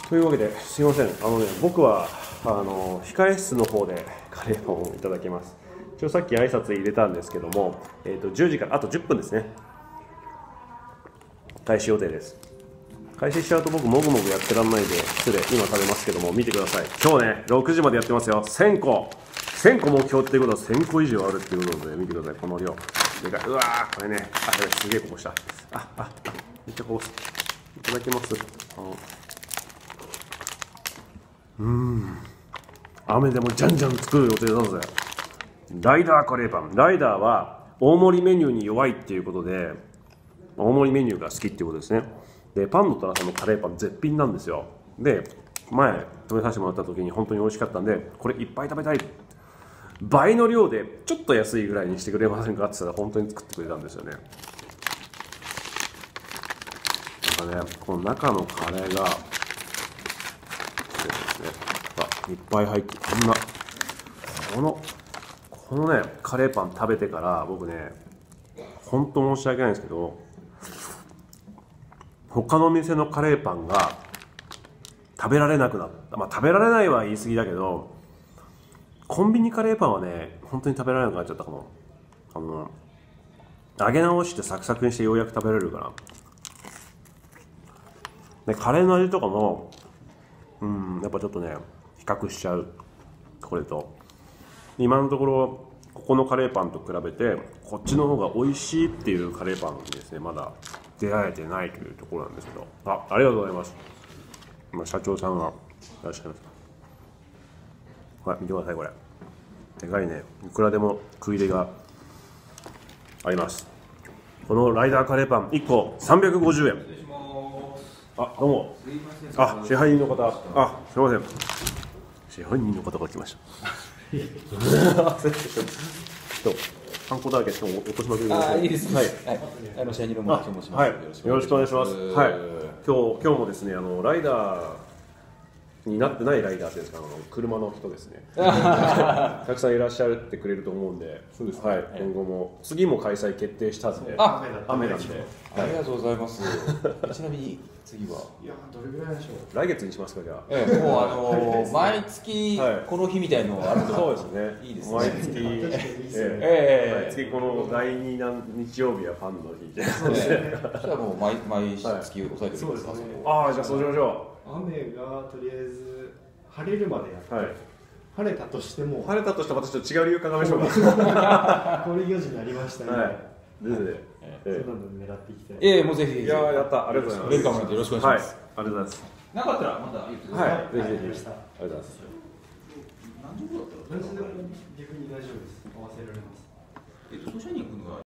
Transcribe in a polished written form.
というわけですいません、僕は控え室の方でカレーパンをいただきます。一応さっき挨拶入れたんですけども、10時からあと10分ですね、開始予定です。開始しちゃうと僕もぐもぐやってらんないで失礼、今食べますけども見てください。今日ね6時までやってますよ。1000個目標っていうことは1000個以上あるっていうことで見てください。この量でかい。うわーこれね、すげえこぼした。めっちゃこぼす。いただきます。雨でもじゃんじゃん作る予定だぜ。ライダーカレーパン。ライダーは大盛りメニューに弱いっていうことで、大盛りメニューが好きっていうことですね。でパンの虎さんのカレーパン絶品なんですよ。で前食べさせてもらった時に本当に美味しかったんで、これいっぱい食べたい、倍の量でちょっと安いぐらいにしてくれませんかって言ったら本当に作ってくれたんですよね。なんかね、この中のカレーがいっぱい入って、このねカレーパン食べてから僕ね、本当申し訳ないんですけど、他の店のカレーパンが食べられなくなった。食べられないは言い過ぎだけど、コンビニカレーパンはね本当に食べられなくなっちゃったかも。揚げ直してサクサクにしてようやく食べられるかな。でカレーの味とかもやっぱちょっとね比較しちゃう、これと。今のところここのカレーパンと比べてこっちの方が美味しいっていうカレーパンにですねまだ出会えてないというところなんですけど、ありがとうございます。今社長さんがいらっしゃいます。はい、見てください、これでかいね。いくらでも食い入れがあります。このライダーカレーパン1個350円。どうも。支配人の方、すいません、支配人の方が来ました。ハンコだらけしても落としまくります。 いいですね。はい。支配人の森と申します。 よろしくお願いします。はい。今日もですね、ライダーになってないライダーですか、車の人ですね。たくさんいらっしゃってくれると思うんで、そうですね。はい。今後も次も開催決定したんで、雨なんで。 ありがとうございます。ちなみに次は、 いやどれぐらいでしょう。 来月にしますか、じゃあ。 もう毎月この日みたいのがあると、 そうですね。 いいですね。 毎月この第2日曜日はパンの日で。 そうですね。そしたらもう毎月抑えております。そうですね。 じゃあそうしましょう。 雨がとりあえず晴れるまでやって、晴れたとしてもまたちょっと違う理由考えましょうか。 これ4時になりましたね。 そうなの狙っていきたい。 もうぜひ。 やった、ありがとうございます。 ウェルカムでよろしくお願いします。 ありがとうございます。 なかったらまた言ってください。 ぜひぜひ。ありがとうございます。 何時でも逆に大丈夫です。合わせられます。 ソシャニン